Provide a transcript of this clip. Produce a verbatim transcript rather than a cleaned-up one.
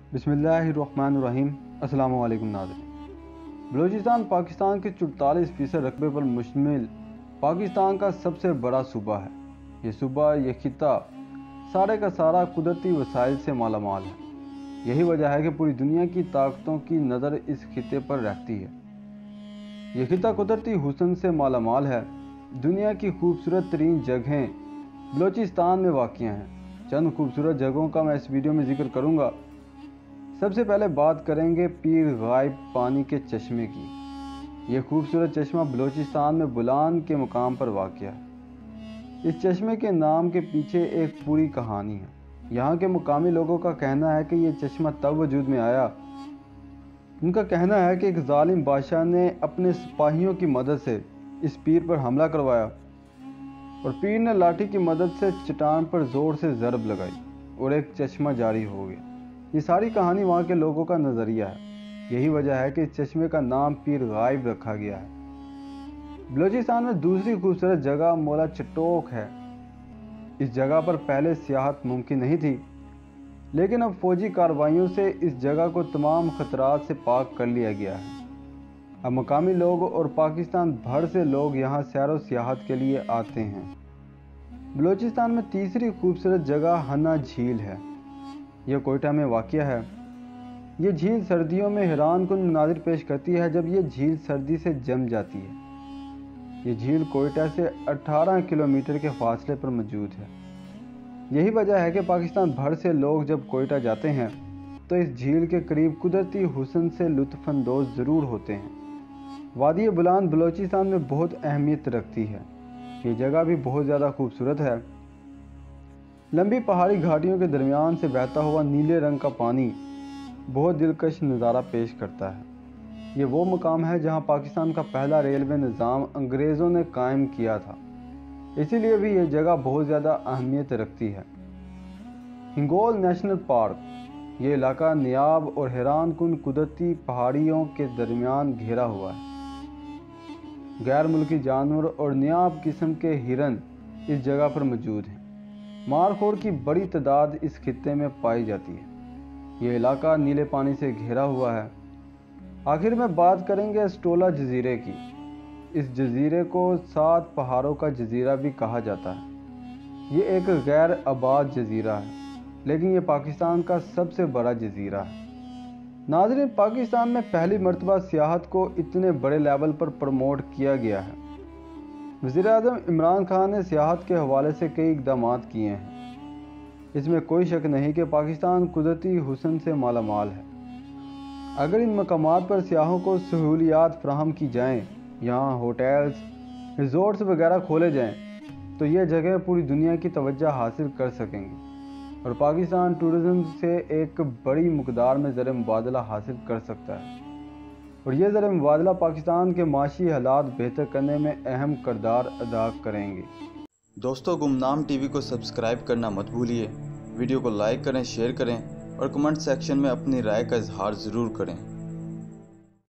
बिस्मिल्लाहिर्रहमानिर्रहीम। अस्सलाम वालेकुम नाज़रीन। बलूचिस्तान पाकिस्तान के चौतालीस फीसद रकबे पर मुश्तमिल पाकिस्तान का सबसे बड़ा सूबा है। ये सूबा ये खिता सारे का सारा कुदरती वसाइल से मालामाल है। यही वजह है कि पूरी दुनिया की ताकतों की नज़र इस खिते पर रहती है। ये खिता कुदरती हुस्न से मालामाल है। दुनिया की खूबसूरत तरीन जगहें बलूचिस्तान में वाक़िया हैं। चंद खूबसूरत जगहों का मैं इस वीडियो में जिक्र करूँगा। सबसे पहले बात करेंगे पीर गायब पानी के चश्मे की। ये खूबसूरत चश्मा बलूचिस्तान में बुलान के मुकाम पर वाक़िया है। इस चश्मे के नाम के पीछे एक पूरी कहानी है। यहाँ के मुकामी लोगों का कहना है कि ये चश्मा तब वजूद में आया। उनका कहना है कि एक जालिम बादशाह ने अपने सिपाहियों की मदद से इस पीर पर हमला करवाया और पीर ने लाठी की मदद से चट्टान पर ज़ोर से ज़रब लगाई और एक चश्मा जारी हो गया। ये सारी कहानी वहाँ के लोगों का नज़रिया है। यही वजह है कि इस चश्मे का नाम पीर गायब रखा गया है। बलूचिस्तान में दूसरी खूबसूरत जगह मौला चट्टोक है। इस जगह पर पहले सियाहत मुमकिन नहीं थी, लेकिन अब फौजी कार्रवाइयों से इस जगह को तमाम खतरात से पाक कर लिया गया है। अब मकामी लोग और पाकिस्तान भर से लोग यहाँ सैर व सियाहत के लिए आते हैं। बलूचिस्तान में तीसरी खूबसूरत जगह हन्ना झील है। यह कोयटा में वाक़िया है। ये झील सर्दियों में हैरान कुन मनाज़िर पेश करती है जब ये झील सर्दी से जम जाती है। ये झील कोयटा से अठारह किलोमीटर के फासले पर मौजूद है। यही वजह है कि पाकिस्तान भर से लोग जब कोयटा जाते हैं तो इस झील के करीब कुदरती हुस्न से लुत्फ़अंदोज़ ज़रूर होते हैं। वादी बुलान बलूचिस्तान में बहुत अहमियत रखती है। ये जगह भी बहुत ज़्यादा खूबसूरत है। लंबी पहाड़ी घाटियों के दरमियान से बहता हुआ नीले रंग का पानी बहुत दिलकश नज़ारा पेश करता है। ये वो मुकाम है जहाँ पाकिस्तान का पहला रेलवे निज़ाम अंग्रेज़ों ने कायम किया था, इसीलिए भी ये जगह बहुत ज़्यादा अहमियत रखती है। हिंगोल नेशनल पार्क ये इलाका नियाब और हैरान कुन कुदरती पहाड़ियों के दरमियान घिरा हुआ है। गैर मुल्की जानवर और नियाब किस्म के हिरन इस जगह पर मौजूद हैं। मारखोर की बड़ी तादाद इस खित्ते में पाई जाती है। ये इलाका नीले पानी से घिरा हुआ है। आखिर में बात करेंगे स्टोला जजीरे की। इस जजीरे को सात पहाड़ों का जजीरा भी कहा जाता है। ये एक गैर आबाद जजीरा है, लेकिन ये पाकिस्तान का सबसे बड़ा जजीरा है। नाज़रीन, पाकिस्तान में पहली मरतबा सियाहत को इतने बड़े लेवल पर प्रमोट किया गया है। वज़ीर-ए-आज़म इमरान खान ने सियाहत के हवाले से कई इक़दाम किए हैं। इसमें कोई शक नहीं कि पाकिस्तान कुदरती हुस्न से मालामाल है। अगर इन मकामात पर सियाहों को सहूलियात फ़राहम की जाएँ, यहाँ होटल्स, रिज़ॉर्ट्स वगैरह खोले जाएँ, तो ये जगह पूरी दुनिया की तवज्जो हासिल कर सकेंगी और पाकिस्तान टूरिज़म से एक बड़ी मकदार में ज़र मुबादला हासिल कर सकता है और ये ज़र मुबादला पाकिस्तान के माशी हालात बेहतर करने में अहम किरदार अदा करेंगे। दोस्तों, गुमनाम टीवी को सब्सक्राइब करना मत भूलिए। वीडियो को लाइक करें, शेयर करें और कमेंट सेक्शन में अपनी राय का इजहार ज़रूर करें।